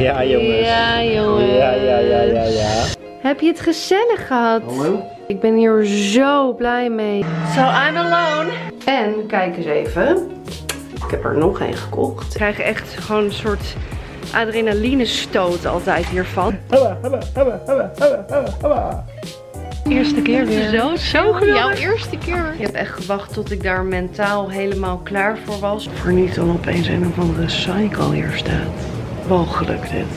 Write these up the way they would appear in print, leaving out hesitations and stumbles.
Ja, jongens. Ja, jongens. Ja. Heb je het gezellig gehad? Hallo? Ik ben hier zo blij mee. So I'm alone. En kijk eens even. Ik heb er nog een gekocht. We krijgen echt gewoon een soort adrenaline stoot altijd hiervan. Eerste keer weer. Zo geweldig. Jouw eerste keer. Ik heb echt gewacht tot ik daar mentaal helemaal klaar voor was. Voor niet dan opeens een of andere cycle hier staat. Walgelijk dit.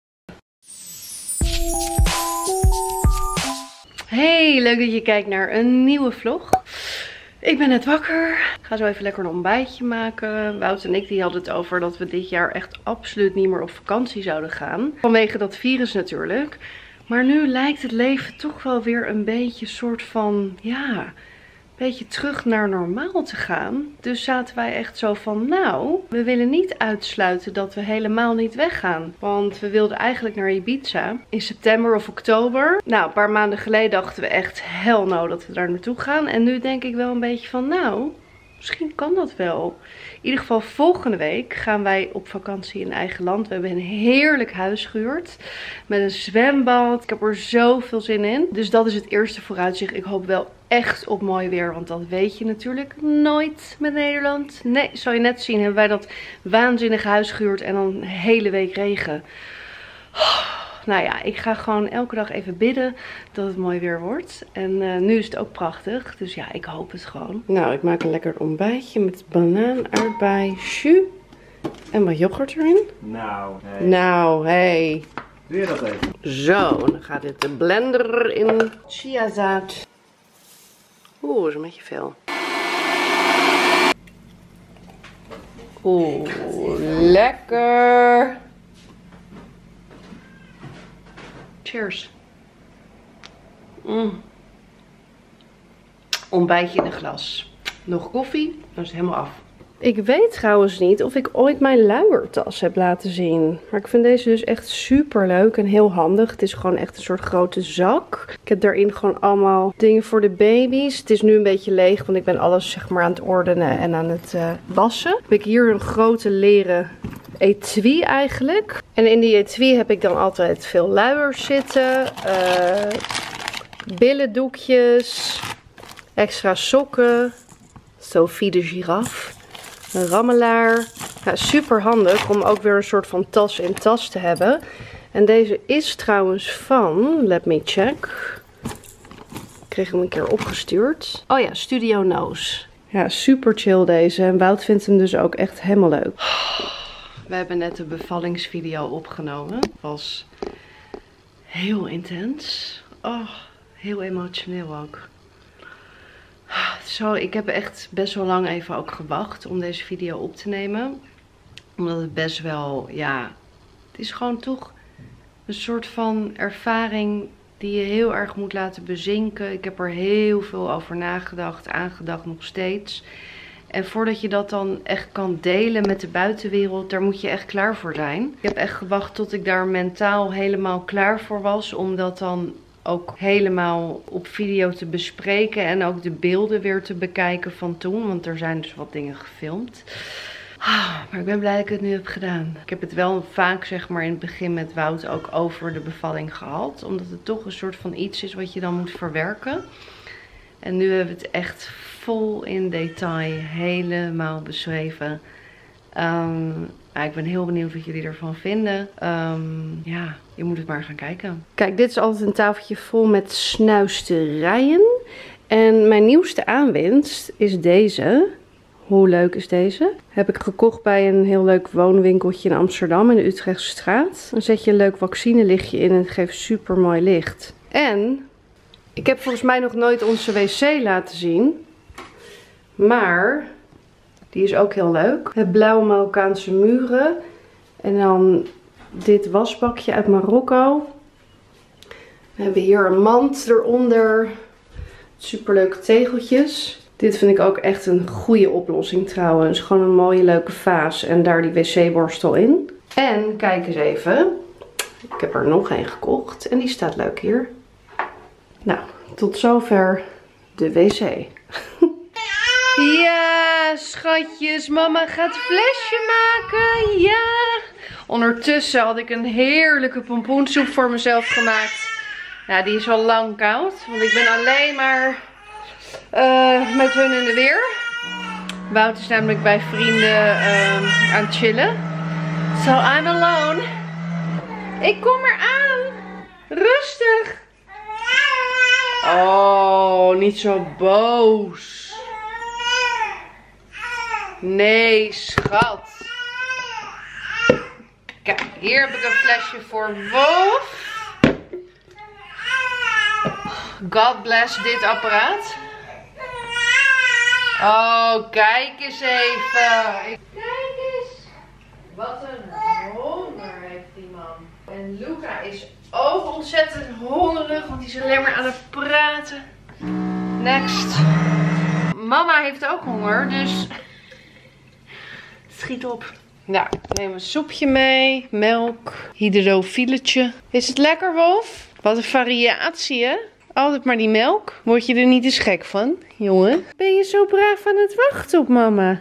Hey, leuk dat je kijkt naar een nieuwe vlog. Ik ben net wakker. Ik ga zo even lekker een ontbijtje maken. Wout en ik die hadden het over dat we dit jaar echt absoluut niet meer op vakantie zouden gaan. Vanwege dat virus natuurlijk. Maar nu lijkt het leven toch wel weer een beetje soort van, ja, een beetje terug naar normaal te gaan. Dus zaten wij echt zo van, nou, we willen niet uitsluiten dat we helemaal niet weggaan. Want we wilden eigenlijk naar Ibiza in september of oktober. Nou, een paar maanden geleden dachten we echt, hell no, dat we daar naartoe gaan. En nu denk ik wel een beetje van, nou, misschien kan dat wel. In ieder geval volgende week gaan wij op vakantie in eigen land. We hebben een heerlijk huis gehuurd. Met een zwembad. Ik heb er zoveel zin in. Dus dat is het eerste vooruitzicht. Ik hoop wel echt op mooi weer. Want dat weet je natuurlijk nooit met Nederland. Nee, zal je net zien. Hebben wij dat waanzinnige huis gehuurd. En dan een hele week regen. Nou ja, ik ga gewoon elke dag even bidden dat het mooi weer wordt. En nu is het ook prachtig. Dus ja, ik hoop het gewoon. Nou, ik maak een lekker ontbijtje met banaan, aardbei, jus en wat yoghurt erin. Nou, hey. Doe je dat even? Zo, dan gaat dit de blender in. Chiazaad. Oeh, is een beetje veel. Oeh, lekker. Cheers. Ontbijtje in een glas. Nog koffie, dan is het helemaal af. Ik weet trouwens niet of ik ooit mijn luiertas heb laten zien. Maar ik vind deze dus echt super leuk en heel handig. Het is gewoon echt een soort grote zak. Ik heb daarin gewoon allemaal dingen voor de baby's. Het is nu een beetje leeg, want ik ben alles zeg maar aan het ordenen en aan het wassen. Heb ik hier een grote leren etui eigenlijk. En in die etui heb ik dan altijd veel luiers zitten. Billendoekjes. Extra sokken. Sophie de giraffe. Een rammelaar. Ja, super handig om ook weer een soort van tas in tas te hebben. En deze is trouwens van, let me check. Ik kreeg hem een keer opgestuurd. Oh ja, Studio Nose. Ja, super chill deze. En Wout vindt hem dus ook echt helemaal leuk. We hebben net de bevallingsvideo opgenomen. Het was heel intens. Oh, heel emotioneel ook. Zo, ik heb echt best wel lang even ook gewacht om deze video op te nemen. Omdat het best wel, ja, het is gewoon toch een soort van ervaring die je heel erg moet laten bezinken. Ik heb er heel veel over nagedacht, aangedacht nog steeds. En voordat je dat dan echt kan delen met de buitenwereld, daar moet je echt klaar voor zijn. Ik heb echt gewacht tot ik daar mentaal helemaal klaar voor was. Om dat dan ook helemaal op video te bespreken. En ook de beelden weer te bekijken van toen. Want er zijn dus wat dingen gefilmd. Maar ik ben blij dat ik het nu heb gedaan. Ik heb het wel vaak zeg maar in het begin met Wout ook over de bevalling gehad. Omdat het toch een soort van iets is wat je dan moet verwerken. En nu hebben we het echt vol in detail helemaal beschreven. Ik ben heel benieuwd wat jullie ervan vinden. Ja, je moet het maar gaan kijken. Kijk, dit is altijd een tafeltje vol met snuisterijen. En mijn nieuwste aanwinst is deze. Hoe leuk is deze? Heb ik gekocht bij een heel leuk woonwinkeltje in Amsterdam in de Utrechtse straat. Dan zet je een leuk vaccinelichtje in en het geeft super mooi licht. En ik heb volgens mij nog nooit onze wc laten zien. Maar die is ook heel leuk. Het blauwe Marokkaanse muren. En dan dit wasbakje uit Marokko. We hebben hier een mand eronder. Superleuke tegeltjes. Dit vind ik ook echt een goede oplossing trouwens. Gewoon een mooie leuke vaas. En daar die wc-borstel in. En kijk eens even. Ik heb er nog een gekocht. En die staat leuk hier. Nou, tot zover de wc. Ja, schatjes. Mama gaat een flesje maken. Ja. Ondertussen had ik een heerlijke pompoensoep voor mezelf gemaakt. Ja, die is al lang koud. Want ik ben alleen maar met hun in de weer. Wout is namelijk bij vrienden aan het chillen. So I'm alone. Ik kom eraan. Rustig. Oh, niet zo boos. Nee, schat. Kijk, hier heb ik een flesje voor Wolf. God bless dit apparaat. Oh, kijk eens even. Kijk eens. Wat een honger heeft die man. En Luca is ook ontzettend hongerig, want die is alleen maar aan het praten. Next. Mama heeft ook honger, dus schiet op. Nou, neem een soepje mee, melk, hydrofiletje. Is het lekker, Wolf? Wat een variatie, hè? Altijd maar die melk. Word je er niet eens gek van, jongen? Ben je zo braaf aan het wachten op mama?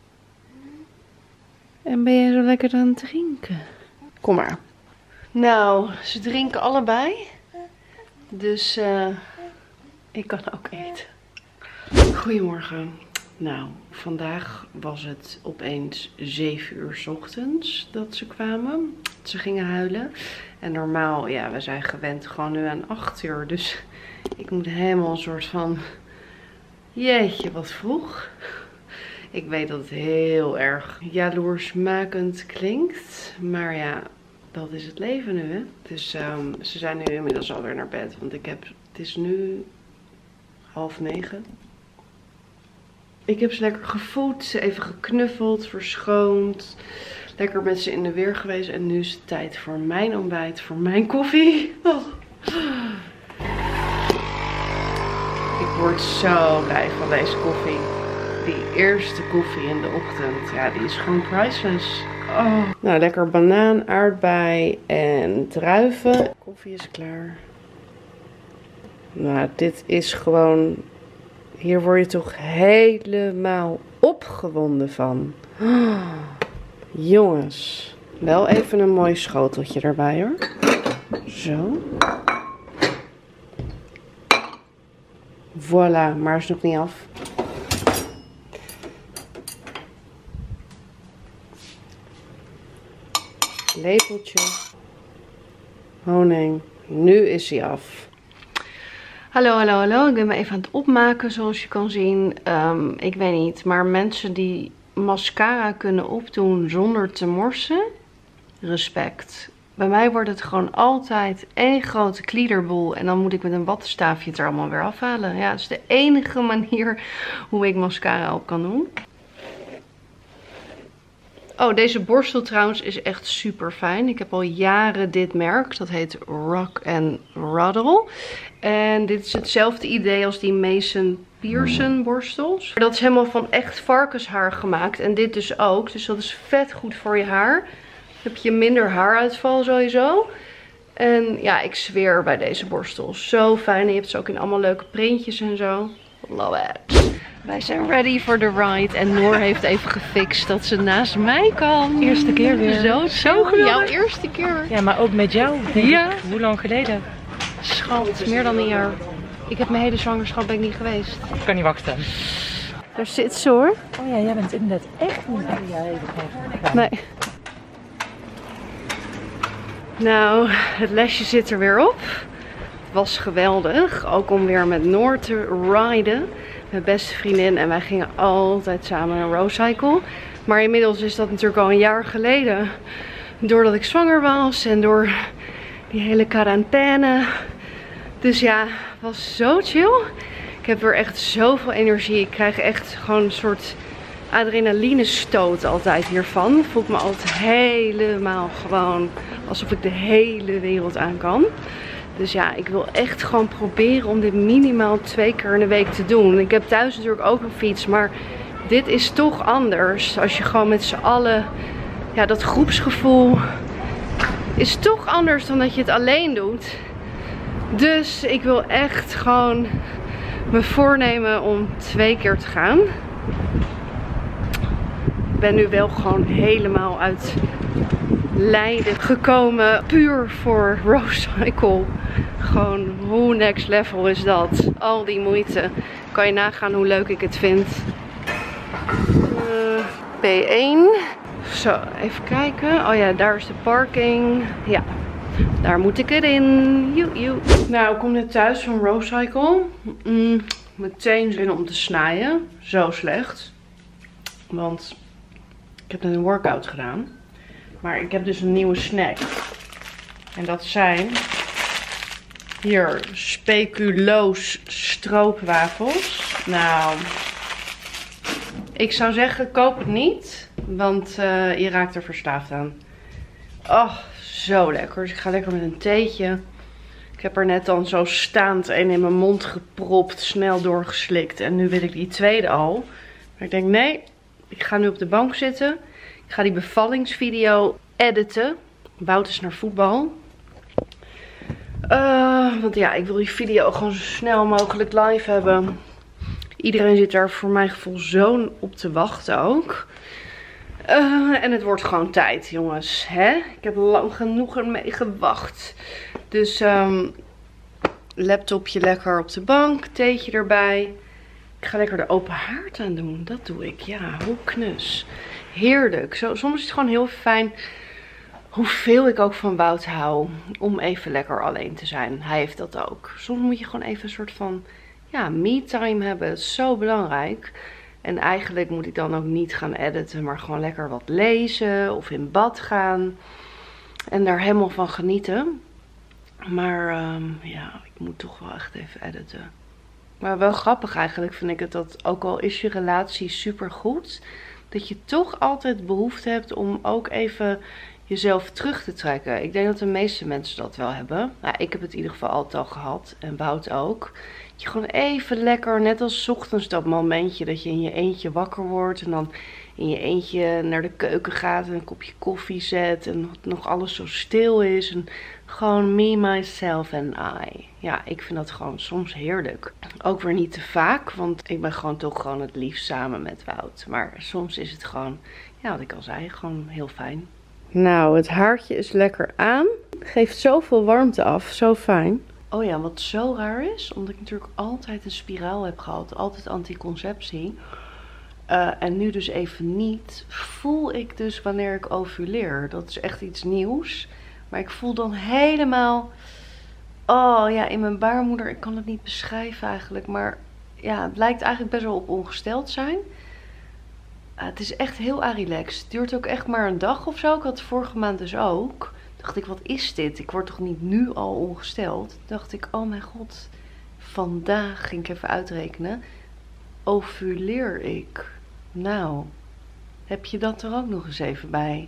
En ben je zo lekker aan het drinken? Kom maar. Nou, ze drinken allebei. Dus ik kan ook eten. Goedemorgen. Nou, vandaag was het opeens 7 uur 's ochtends dat ze kwamen. Ze gingen huilen. En normaal, ja, we zijn gewend gewoon nu aan 8 uur. Dus ik moet helemaal een soort van... Jeetje, wat vroeg. Ik weet dat het heel erg jaloersmakend klinkt. Maar ja, dat is het leven nu, hè. Dus ze zijn nu inmiddels alweer naar bed. Want het is nu 8:30. Ik heb ze lekker gevoed, even geknuffeld, verschoond. Lekker met ze in de weer geweest. En nu is het tijd voor mijn ontbijt, voor mijn koffie. Oh. Ik word zo blij van deze koffie. Die eerste koffie in de ochtend, ja, die is gewoon priceless. Oh. Nou, lekker banaan, aardbei en druiven. Koffie is klaar. Nou, dit is gewoon... Hier word je toch helemaal opgewonden van. Oh, jongens. Wel even een mooi schoteltje erbij, hoor. Zo. Voilà, maar is nog niet af. Lepeltje. Honing. Nu is hij af. Hallo, hallo, hallo. Ik ben me even aan het opmaken, zoals je kan zien. Ik weet niet, maar mensen die mascara kunnen opdoen zonder te morsen, respect. Bij mij wordt het gewoon altijd één grote kliederboel en dan moet ik met een wattenstaafje het er allemaal weer afhalen. Ja, dat is de enige manier hoe ik mascara op kan doen. Oh, deze borstel trouwens is echt super fijn. Ik heb al jaren dit merk. Dat heet Rock and Roddle. En dit is hetzelfde idee als die Mason Pearson borstels. Dat is helemaal van echt varkenshaar gemaakt. En dit dus ook. Dus dat is vet goed voor je haar. Dan heb je minder haaruitval sowieso. En ja, ik zweer bij deze borstels. Zo fijn. En je hebt ze ook in allemaal leuke printjes en zo. Love it. Wij zijn ready for the ride. En Noor heeft even gefixt dat ze naast mij kan. Eerste keer weer. Zo geweldig. Jouw eerste keer. Ja, maar ook met jou. Ja. Hoe lang geleden? Schat, meer dan een jaar. Ik heb mijn hele zwangerschap ben ik niet geweest. Ik kan niet wachten. Daar zit ze, hoor. Oh ja, jij bent inderdaad echt niet bij. Nee. Nou, het lesje zit er weer op. Het was geweldig. Ook om weer met Noor te riden. Mijn beste vriendin. En wij gingen altijd samen een rowcycle. Maar inmiddels is dat natuurlijk al een jaar geleden. Doordat ik zwanger was. En door die hele quarantaine. Dus ja, het was zo chill. Ik heb weer echt zoveel energie. Ik krijg echt gewoon een soort adrenaline stoot altijd hiervan. Voel ik me altijd helemaal gewoon alsof ik de hele wereld aan kan. Dus ja, ik wil echt gewoon proberen om dit minimaal 2 keer in de week te doen. Ik heb thuis natuurlijk ook een fiets, maar dit is toch anders. Als je gewoon met z'n allen, ja, dat groepsgevoel is toch anders dan dat je het alleen doet. Dus ik wil echt gewoon me voornemen om 2 keer te gaan. Ik ben nu wel gewoon helemaal uit Leiden gekomen. Puur voor Rosecycle. Gewoon, hoe next level is dat? Al die moeite. Kan je nagaan hoe leuk ik het vind. P1. Zo, even kijken. Oh ja, daar is de parking. Ja, daar moet ik erin. Joe. Nou, ik kom net thuis van Rosecycle. Meteen zin om te snijden. Zo slecht. Want ik heb net een workout gedaan. Maar ik heb dus een nieuwe snack. En dat zijn hier speculoos stroopwafels. Nou, ik zou zeggen koop het niet. Want je raakt er verslaafd aan. Oh, zo lekker. Dus ik ga lekker met een theetje. Ik heb er net dan zo staand een in mijn mond gepropt. Snel doorgeslikt. En nu wil ik die tweede al. Maar ik denk nee, ik ga nu op de bank zitten. Ik ga die bevallingsvideo editen. Wout is naar voetbal. Want ja, ik wil die video gewoon zo snel mogelijk live hebben. Iedereen zit daar voor mijn gevoel zo op te wachten ook. En het wordt gewoon tijd, jongens. Hè? Ik heb lang genoeg ermee gewacht. Dus laptopje lekker op de bank. Theetje erbij. Ik ga lekker de open haard aan doen. Dat doe ik. Ja, hoe knus. Heerlijk. Soms is het gewoon heel fijn. Hoeveel ik ook van Wout hou. Om even lekker alleen te zijn. Hij heeft dat ook. Soms moet je gewoon even een soort van me-time hebben. Dat is zo belangrijk. En eigenlijk moet ik dan ook niet gaan editen. Maar gewoon lekker wat lezen. Of in bad gaan. En daar helemaal van genieten. Maar ja, ik moet toch wel echt even editen. Maar wel grappig eigenlijk vind ik het dat ook al is je relatie super goed. Dat je toch altijd behoefte hebt om ook even jezelf terug te trekken. Ik denk dat de meeste mensen dat wel hebben. Nou, ik heb het in ieder geval altijd al gehad. En Wout ook. Dat je gewoon even lekker, net als 's ochtends dat momentje dat je in je eentje wakker wordt. En dan in je eentje naar de keuken gaat en een kopje koffie zet. En nog alles zo stil is. En gewoon me, myself en I. Ja, ik vind dat gewoon soms heerlijk. Ook weer niet te vaak, want ik ben gewoon toch gewoon het liefst samen met Wout. Maar soms is het gewoon, ja, wat ik al zei, gewoon heel fijn. Nou, het haartje is lekker aan. Geeft zoveel warmte af, zo fijn. Oh ja, wat zo raar is, omdat ik natuurlijk altijd een spiraal heb gehad. Altijd anticonceptie. En nu dus even niet. Voel ik dus wanneer ik ovuleer. Dat is echt iets nieuws. Maar ik voel dan helemaal, oh ja, in mijn baarmoeder, ik kan het niet beschrijven eigenlijk. Maar ja, het lijkt eigenlijk best wel op ongesteld zijn. Het is echt heel relaxed. Het duurt ook echt maar een dag of zo. Ik had vorige maand dus ook. Dacht ik, wat is dit? Ik word toch niet nu al ongesteld? Dacht ik, oh mijn god. Vandaag ging ik even uitrekenen. Ovuleer ik. Nou, heb je dat er ook nog eens even bij?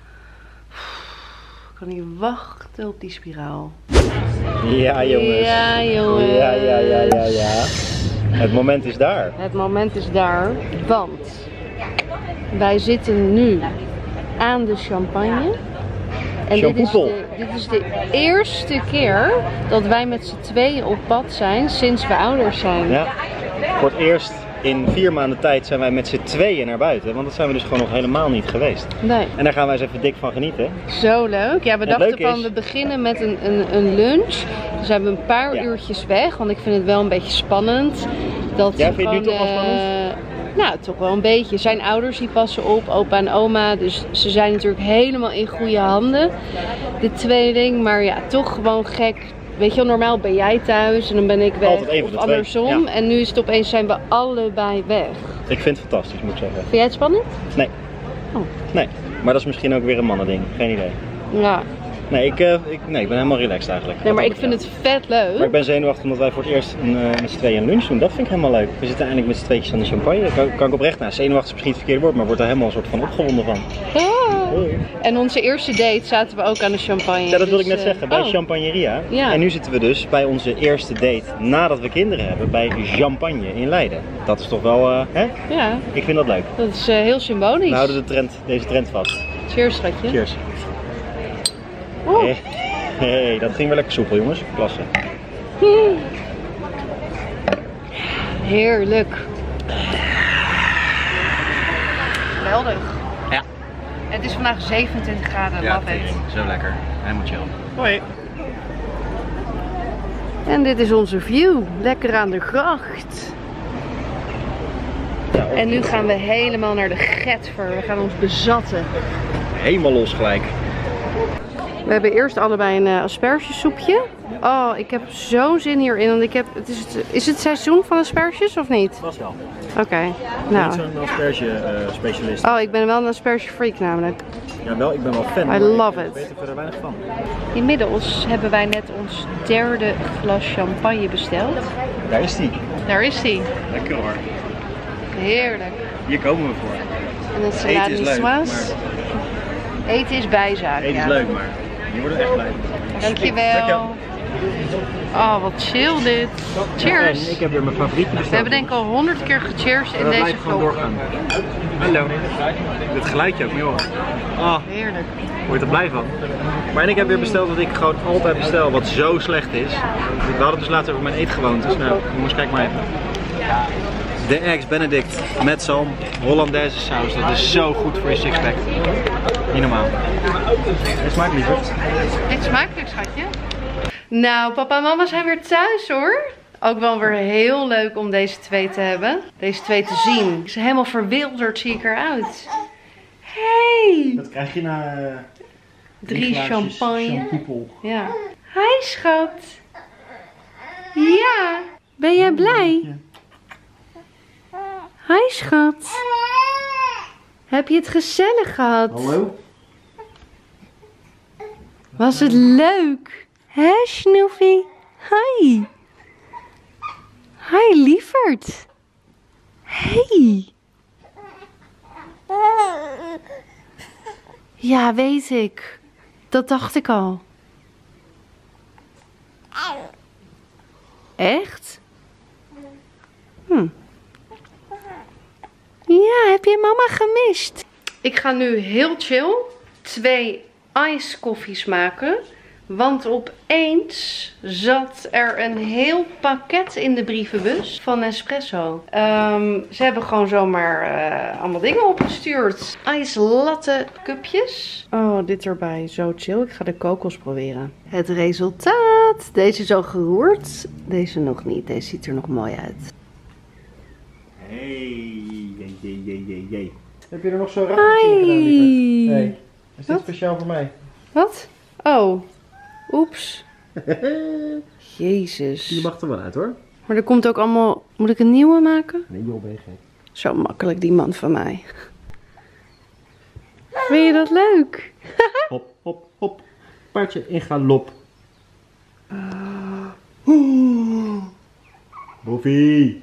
Ik kan niet wachten op die spiraal. Ja, jongens. Ja, jongens. Ja. Het moment is daar. Het moment is daar, want wij zitten nu aan de champagne. En dit is de eerste keer dat wij met z'n tweeën op pad zijn sinds we ouders zijn. Ja, voor het eerst in 4 maanden tijd zijn wij met z'n tweeën naar buiten. Want dat zijn we dus gewoon nog helemaal niet geweest. Nee. En daar gaan wij eens even dik van genieten. Zo leuk. Ja, we dachten van we beginnen met een lunch. Dus zijn we een paar uurtjes weg. Want ik vind het wel een beetje spannend. Dat ja, vind je het nu toch wel spannend? Nou, toch wel een beetje. Zijn ouders die passen op, opa en oma. Dus ze zijn natuurlijk helemaal in goede handen. De tweeling. Maar ja, toch gewoon gek. Weet je wel, normaal ben jij thuis en dan ben ik weg. Of andersom. Ja. En nu is het opeens, zijn we allebei weg. Ik vind het fantastisch, moet ik zeggen. Vind jij het spannend? Nee. Oh. Nee. Maar dat is misschien ook weer een mannending. Geen idee. Ja. Nee, ik ben helemaal relaxed eigenlijk. Nee, maar ik vind het vet leuk. Maar ik ben zenuwachtig omdat wij voor het eerst met z'n tweeën een lunch doen. Dat vind ik helemaal leuk. We zitten eindelijk met z'n tweetjes aan de champagne. Daar kan ik oprecht, nou, zenuwachtig is misschien het verkeerde woord, maar wordt er helemaal een soort van opgewonden van. Oh. En onze eerste date zaten we ook aan de champagne. Ja, dat wilde ik net zeggen, bij Champagneria. Ja. En nu zitten we dus bij onze eerste date nadat we kinderen hebben, bij Champagne in Leiden. Dat is toch wel, hè? Ja. Ik vind dat leuk. Dat is heel symbolisch. We houden deze trend vast. Cheers, schatje. Cheers. Oh. Hey, dat ging weer lekker soepel, jongens. Klasse. Heerlijk. Geweldig. Ja. Het is vandaag 27 graden, love it. Zo lekker. Helemaal chill. Hoi. En dit is onze view. Lekker aan de gracht. En nu gaan we helemaal naar de Getver. We gaan ons bezatten. Helemaal los gelijk. We hebben eerst allebei een aspergesoepje. Oh, ik heb zo'n zin hierin. Want ik heb, is het seizoen van asperges of niet? Vast wel. Oké. Niet Nou. zo'n asperge specialist. Oh, ik ben wel een asperge freak namelijk. Jawel, ik ben wel fan. I love it. Ik weet er verder weinig van. Inmiddels hebben wij net ons derde glas champagne besteld. Daar is die. Daar is die. Lekker hoor. Heerlijk. Hier komen we voor. En een salade Eten is leuk, niçoise. Eten is bijzaak. Eten is ja. leuk, maar hier worden we echt blij. Dankjewel. Oh, wat chill dit. Cheers. En ik heb weer mijn favorietje besteld. We hebben denk ik al 100 keer gecheers in dat deze blijft gewoon vlog. doorgaan. Hallo. Dit geluidje ook, joh. Oh, Heerlijk. word je er blij van. Maar en ik heb weer besteld wat ik gewoon altijd bestel, wat zo slecht is. We hadden dus laatst over mijn eetgewoontes. Nou, jongens, kijk maar even. De Eggs Benedict met zalm, Hollandaise saus. Dat is zo goed voor je sixpack. Niet normaal. Het smaakt lieverd. Eet smakelijk, schatje. Nou, papa en mama zijn weer thuis hoor. Ook wel weer heel leuk om deze twee te hebben. Deze twee te zien. Ze zijn helemaal verwilderd, zie ik eruit. Hey! Dat krijg je na 3 champagne. Ja. Hi schat. Ja. Ben jij blij? Hi schat. Heb je het gezellig gehad? Hallo? Was het leuk? Hè, Snoefie? Hi. Hi, lieverd. Hey. Ja, weet ik. Dat dacht ik al. Echt? Ja, heb je mama gemist? Ik ga nu heel chill 2 ijskoffies maken. Want opeens zat er een heel pakket in de brievenbus van Nespresso. Ze hebben gewoon zomaar allemaal dingen opgestuurd. IJslatte cupjes. Oh, dit erbij. Zo chill. Ik ga de kokos proberen. Het resultaat. Deze is al geroerd. Deze nog niet. Deze ziet er nog mooi uit. Hey, jee. Heb je er nog zo'n raffeltje in gedaan, lieverd? Hey, is dit speciaal voor mij? Wat? Oh. Oeps. Jezus. Die mag er wel uit hoor. Maar er komt ook allemaal... Moet ik een nieuwe maken? Nee joh, ben je gek. Zo makkelijk, die man van mij. Vind je dat leuk? Hop, hop, hop. Paardje in galop. Boffie.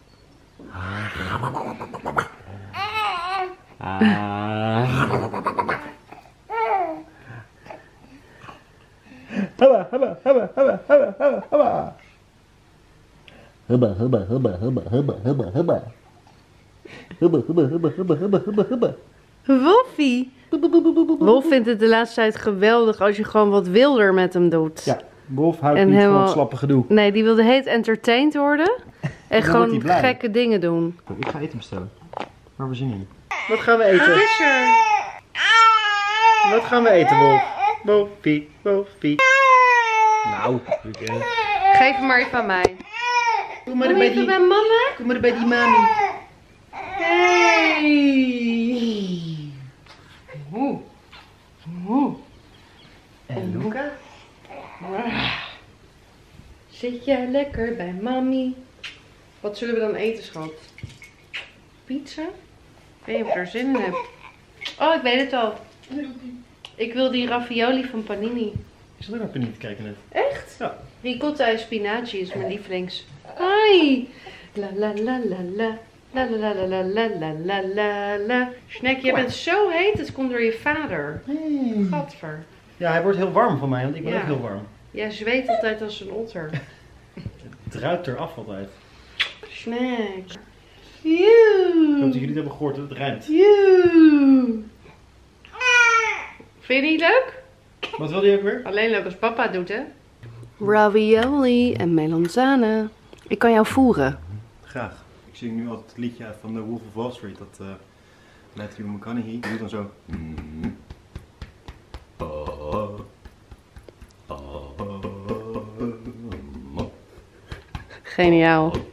Hubba, hubba, hubba, hubba, hubba, hubba, hubba. Hubba, hubba, hubba, hubba, hubba, hubba, hubba. Hubba, hubba, hubba, hubba, hubba, hubba, hubba. Wolfie. Wolf vindt het de laatste tijd geweldig als je gewoon wat wilder met hem doet. Ja, Wolf houdt En niet van helemaal- het slappe gedoe. Nee, die wilde heet entertained worden. En wordt gewoon hij blij. gekke dingen doen. Ik ga eten bestellen. Waar we zin in. Wat gaan we eten? Fisher. Wat gaan we eten, Wolf? Wolfie, Wolfie. Nou, Geef hem maar even aan mij. kom maar Kom bij even die, bij mama. kom maar bij die mami. Hey. En Luca? Zit jij lekker bij mami? Wat zullen we dan eten, schat? Pizza? Ik weet niet of ik er zin in heb. Oh, ik weet het al. Ik wil die ravioli van Panini. Ik zat ook naar Panini te kijken net. Echt? Ja. Ricotta en spinazie is mijn lievelings. Hi! La la la la la. La la la la la la la la la. Snack, je bent zo heet, het komt door je vader. Gadver. Ja, hij wordt heel warm van mij, want ik ben Ja. ook heel warm. Jij zweet altijd als een otter. Het ruikt eraf altijd. Snack. Ik hoop dat Joe. jullie het hebben gehoord dat het ruimt. Joe. Vind je niet leuk? Wat wilde je ook weer? Alleen leuk als papa het doet, hè? Ravioli en melanzane. Ik kan jou voeren. Graag. Ik zing nu altijd het liedje uit van The Wolf of Wall Street. Dat Matthew McConaughey. Die doet dan zo. Geniaal. Op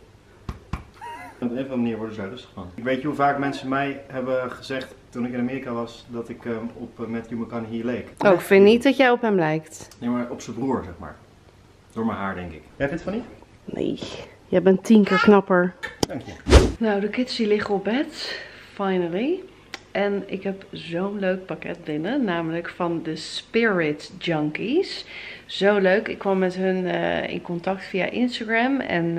een of andere manier worden ze daar rustig van. Ik weet je hoe vaak mensen mij hebben gezegd toen ik in Amerika was dat ik op Matthew McConaughey leek. Oh, ik vind niet dat jij op hem lijkt. Nee, maar op zijn broer, zeg maar. Door mijn haar, denk ik. Jij vindt van niet? Nee, jij bent 10 keer knapper. Dank je. Nou, de kids die liggen op bed. Finally. En ik heb zo'n leuk pakket binnen. Namelijk van de Spirit Junkies. Zo leuk. Ik kwam met hun in contact via Instagram. En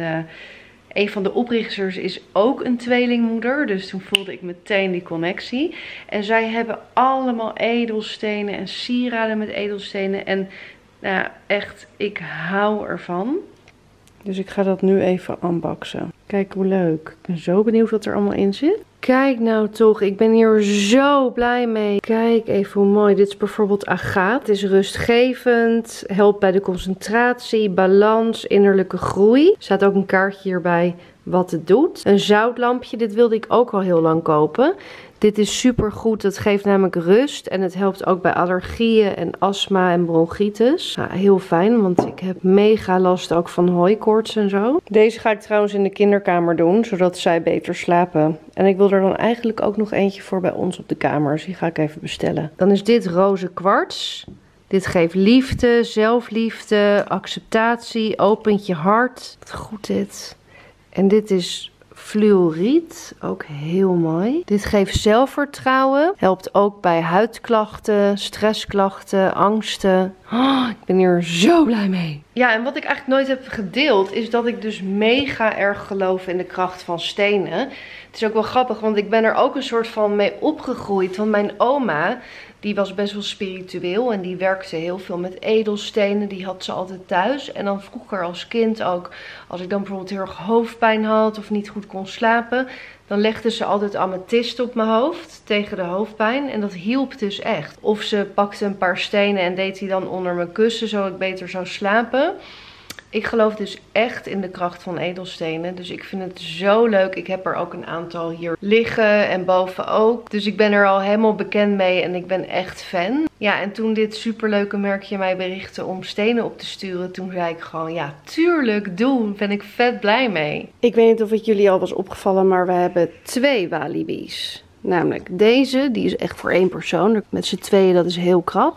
een van de oprichters is ook een tweelingmoeder. Dus toen voelde ik meteen die connectie. En zij hebben allemaal edelstenen en sieraden met edelstenen. En nou, echt, ik hou ervan. Dus ik ga dat nu even unboxen. Kijk hoe leuk. Ik ben zo benieuwd wat er allemaal in zit. Kijk nou toch, ik ben hier zo blij mee. Kijk even hoe mooi. Dit is bijvoorbeeld agaat. Het is rustgevend, helpt bij de concentratie, balans, innerlijke groei. Er staat ook een kaartje hierbij wat het doet. Een zoutlampje, dit wilde ik ook al heel lang kopen. Dit is super goed, het geeft namelijk rust en het helpt ook bij allergieën en astma en bronchitis. Nou, heel fijn, want ik heb mega last ook van hooikoorts en zo. Deze ga ik trouwens in de kinderkamer doen, zodat zij beter slapen. En ik wil er dan eigenlijk ook nog eentje voor bij ons op de kamer, dus die ga ik even bestellen. Dan is dit roze kwarts. Dit geeft liefde, zelfliefde, acceptatie, opent je hart. Wat goed dit. En dit is fluoriet, ook heel mooi. Dit geeft zelfvertrouwen. Helpt ook bij huidklachten, stressklachten, angsten. Oh, ik ben hier zo blij mee. Ja, en wat ik eigenlijk nooit heb gedeeld is dat ik dus mega erg geloof in de kracht van stenen. Het is ook wel grappig, want ik ben er ook een soort van mee opgegroeid. Want mijn oma, die was best wel spiritueel en die werkte heel veel met edelstenen. Die had ze altijd thuis. En dan vroeger als kind ook, als ik dan bijvoorbeeld heel erg hoofdpijn had of niet goed kon slapen, dan legde ze altijd amethyst op mijn hoofd tegen de hoofdpijn. En dat hielp dus echt. Of ze pakte een paar stenen en deed die dan onder mijn kussen, zodat ik beter zou slapen. Ik geloof dus echt in de kracht van edelstenen. Dus ik vind het zo leuk. Ik heb er ook een aantal hier liggen en boven ook. Dus ik ben er al helemaal bekend mee en ik ben echt fan. Ja, en toen dit superleuke merkje mij berichtte om stenen op te sturen, toen zei ik gewoon, ja, tuurlijk, doe. Daar ben ik vet blij mee. Ik weet niet of het jullie al was opgevallen, maar we hebben 2 Walibi's. Namelijk deze, die is echt voor 1 persoon. Met z'n tweeën, dat is heel krap.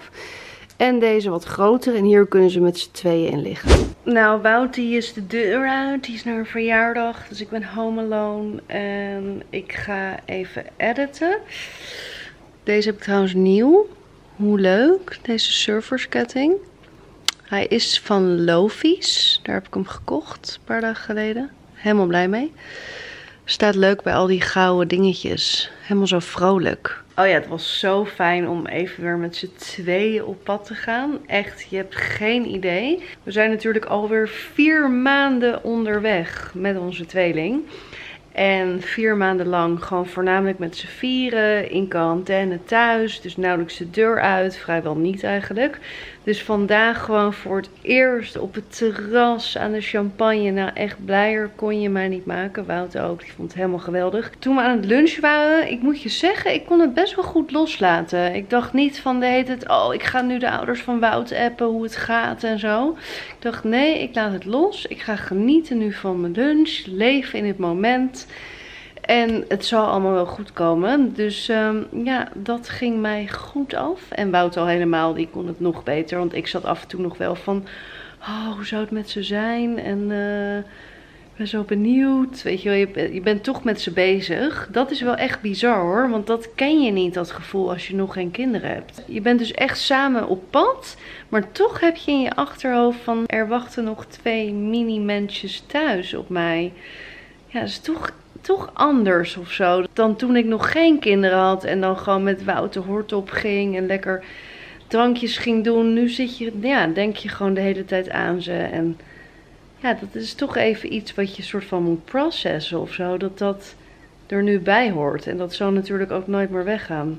En deze wat groter en hier kunnen ze met z'n tweeën in liggen. Nou, Wout die is de deur uit. Die is naar een verjaardag. Dus ik ben home alone. En ik ga even editen. Deze heb ik trouwens nieuw. Hoe leuk. Deze surfersketting. Hij is van Lofi's. Daar heb ik hem gekocht een paar dagen geleden. Helemaal blij mee. Staat leuk bij al die gouden dingetjes. Helemaal zo vrolijk. Oh ja, het was zo fijn om even weer met z'n tweeën op pad te gaan. Echt, je hebt geen idee. We zijn natuurlijk alweer 4 maanden onderweg met onze tweeling. En 4 maanden lang gewoon voornamelijk met z'n vieren, in quarantaine thuis. Dus nauwelijks de deur uit, vrijwel niet eigenlijk. Dus vandaag gewoon voor het eerst op het terras aan de champagne. Nou, echt blijer kon je mij niet maken. Wout ook, die vond het helemaal geweldig. Toen we aan het lunchen waren, ik moet je zeggen, ik kon het best wel goed loslaten. Ik dacht niet van de hele tijd, oh, ik ga nu de ouders van Wout appen hoe het gaat en zo. Ik dacht, nee, ik laat het los. Ik ga genieten nu van mijn lunch, leven in het moment. En het zal allemaal wel goed komen. Dus ja, dat ging mij goed af. En Wout al helemaal, die kon het nog beter. Want ik zat af en toe nog wel van, oh, hoe zou het met ze zijn? En ik ben zo benieuwd. Weet je wel, je bent toch met ze bezig. Dat is wel echt bizar hoor. Want dat ken je niet, dat gevoel, als je nog geen kinderen hebt. Je bent dus echt samen op pad. Maar toch heb je in je achterhoofd van, er wachten nog 2 mini-mensjes thuis op mij. Ja, dat is toch anders of zo dan toen ik nog geen kinderen had en dan gewoon met Wout de hort op ging en lekker drankjes ging doen. Nu zit je, ja, denk je gewoon de hele tijd aan ze en ja, dat is toch even iets wat je soort van moet processen of zo, dat er nu bij hoort en dat zal natuurlijk ook nooit meer weggaan.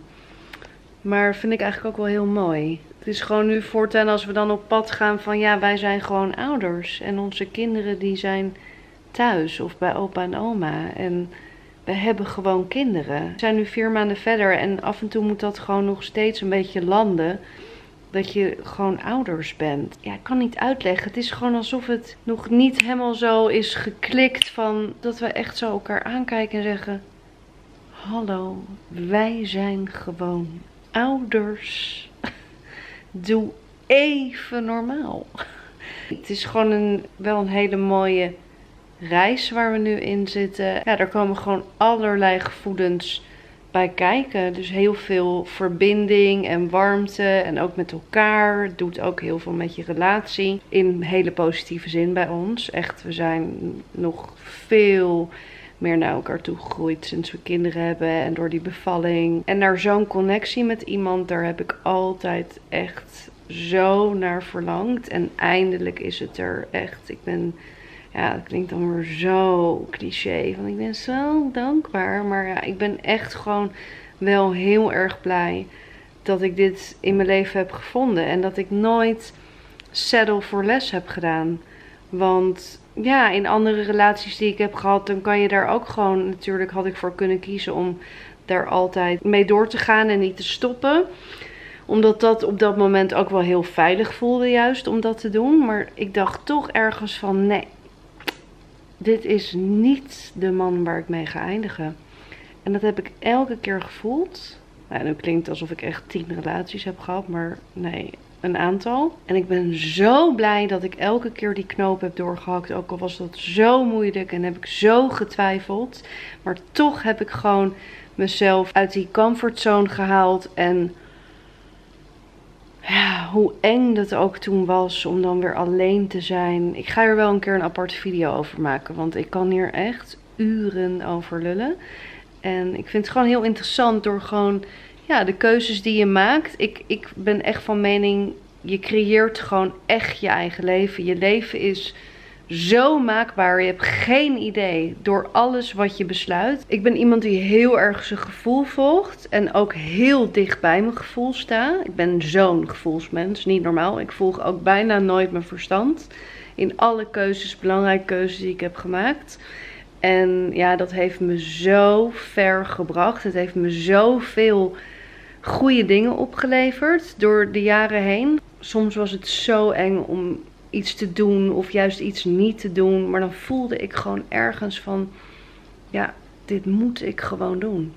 Maar vind ik eigenlijk ook wel heel mooi. Het is gewoon nu voortaan als we dan op pad gaan van ja, wij zijn gewoon ouders en onze kinderen die zijn thuis of bij opa en oma. En we hebben gewoon kinderen. We zijn nu 4 maanden verder en af en toe moet dat gewoon nog steeds een beetje landen. dat je gewoon ouders bent. Ja, ik kan niet uitleggen. Het is gewoon alsof het nog niet helemaal zo is geklikt van dat we echt zo elkaar aankijken en zeggen: hallo, wij zijn gewoon ouders. Doe even normaal. Het is gewoon wel een hele mooie reis waar we nu in zitten. Ja, daar komen gewoon allerlei gevoelens bij kijken. Dus heel veel verbinding en warmte en ook met elkaar. Het doet ook heel veel met je relatie. In hele positieve zin bij ons. Echt, we zijn nog veel meer naar elkaar toe gegroeid sinds we kinderen hebben en door die bevalling. En naar zo'n connectie met iemand, daar heb ik altijd echt zo naar verlangd. En eindelijk is het er echt. Ik ben, ja, dat klinkt dan weer zo cliché, want ik ben zo dankbaar. Maar ja, ik ben echt gewoon wel heel erg blij dat ik dit in mijn leven heb gevonden. En dat ik nooit settle for less heb gedaan. Want ja, in andere relaties die ik heb gehad, dan kan je daar ook gewoon, natuurlijk had ik voor kunnen kiezen om daar altijd mee door te gaan en niet te stoppen. Omdat dat op dat moment ook wel heel veilig voelde juist om dat te doen. Maar ik dacht toch ergens van nee, dit is niet de man waar ik mee ga eindigen. En dat heb ik elke keer gevoeld. Nou, nu klinkt het alsof ik echt 10 relaties heb gehad, maar nee, een aantal. En ik ben zo blij dat ik elke keer die knoop heb doorgehakt. Ook al was dat zo moeilijk en heb ik zo getwijfeld. Maar toch heb ik gewoon mezelf uit die comfortzone gehaald. En ja, hoe eng dat ook toen was om dan weer alleen te zijn. Ik ga er wel een keer een aparte video over maken. Want ik kan hier echt uren over lullen. En ik vind het gewoon heel interessant door gewoon, ja, de keuzes die je maakt. Ik ben echt van mening, je creëert gewoon echt je eigen leven. Je leven is zo maakbaar. Je hebt geen idee door alles wat je besluit. Ik ben iemand die heel erg zijn gevoel volgt. En ook heel dicht bij mijn gevoel sta. Ik ben zo'n gevoelsmens. Niet normaal. Ik volg ook bijna nooit mijn verstand. In alle keuzes, belangrijke keuzes die ik heb gemaakt. En ja, dat heeft me zo ver gebracht. Het heeft me zoveel goede dingen opgeleverd door de jaren heen. Soms was het zo eng om iets te doen of juist iets niet te doen. Maar dan voelde ik gewoon ergens van, ja, dit moet ik gewoon doen.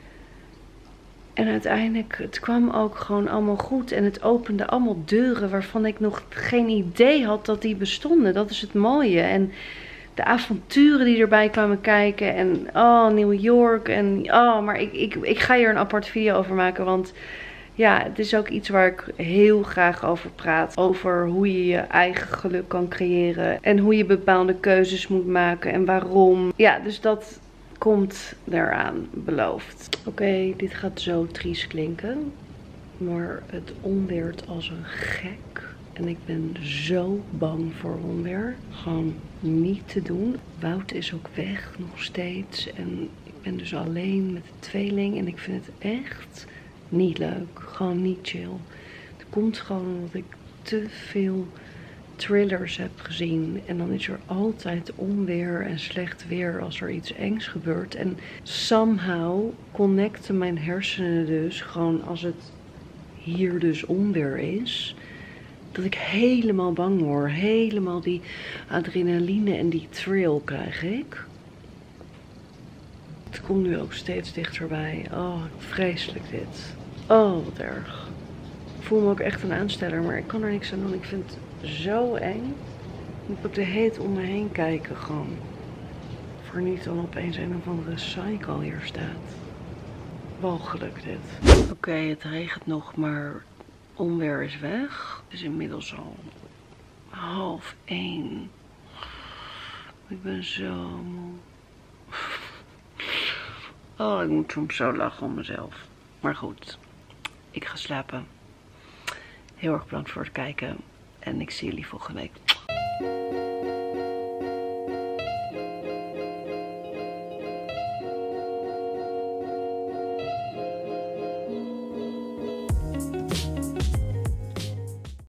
En uiteindelijk, het kwam ook gewoon allemaal goed. En het opende allemaal deuren waarvan ik nog geen idee had dat die bestonden. Dat is het mooie. En de avonturen die erbij kwamen kijken. En oh, New York. En oh, maar ik ga hier een apart video over maken. Want ja, het is ook iets waar ik heel graag over praat. Over hoe je je eigen geluk kan creëren. En hoe je bepaalde keuzes moet maken. En waarom. Ja, dus dat komt eraan, beloofd. Oké, dit gaat zo triest klinken. Maar het onweert als een gek. En ik ben zo bang voor onweer. Gewoon niet te doen. Wout is ook weg nog steeds. En ik ben dus alleen met de tweeling. En ik vind het echt niet leuk. Gewoon niet chill. Het komt gewoon omdat ik te veel thrillers heb gezien. En dan is er altijd onweer en slecht weer als er iets engs gebeurt. En somehow connecten mijn hersenen dus gewoon als het hier dus onweer is, dat ik helemaal bang word. Helemaal die adrenaline en die thrill krijg ik. Het komt nu ook steeds dichterbij. Oh, vreselijk dit. Oh, wat erg. Ik voel me ook echt een aansteller, maar ik kan er niks aan doen. Ik vind het zo eng. Ik moet ook de heet om me heen kijken gewoon. Voor niet dan opeens een of andere cycle hier staat. Walgelijk dit. Oké, het regent nog, maar onweer is weg. Het is inmiddels al 12:30. Ik ben zo moe. Oh, ik moet soms zo lachen om mezelf. Maar goed, ik ga slapen. Heel erg bedankt voor het kijken. En ik zie jullie volgende week.